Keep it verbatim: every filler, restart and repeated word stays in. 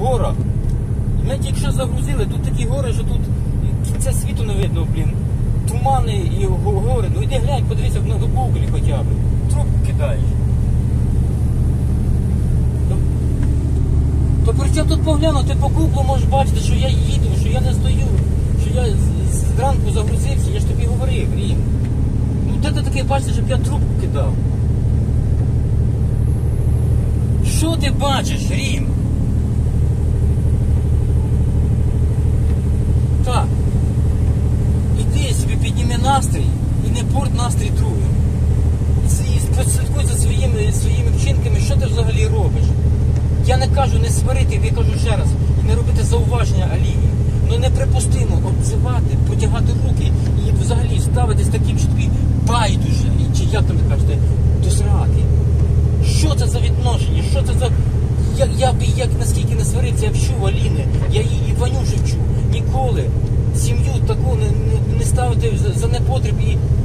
горах. Ми тільки що загрузили, тут такі гори, що тут кінця світу не видно, блін. Тумани і гори. Ну йди глянь, подивися на Google хоча б. Трубку кидаєш. То, то при чому тут поглянути по Google можеш бачити, що я їду, що я не стою, що я зранку загрузився, я ж тобі говорив, Рім. Ну де ти таке бачиш, щоб я трубку кидав? Що ти бачиш, Рім? Так. Іди собі, підніми настрій і не порт настрій другим. І прослідкуй за своїми, своїми вчинками, що ти взагалі робиш. Я не кажу не сварити, я кажу ще раз, і не робити зауваження Аліні. Ну неприпустимо обзивати, потягати руки і взагалі ставитись таким, що тобі байдуже, чи як там кажете, до сраки. Що це за відношення? Що це за... Я, я б як наскільки не сварився, я вчу Аліни, я її і Ванюші вчу. Ніколи сім'ю таку не, не, не ставити за, за непотріб і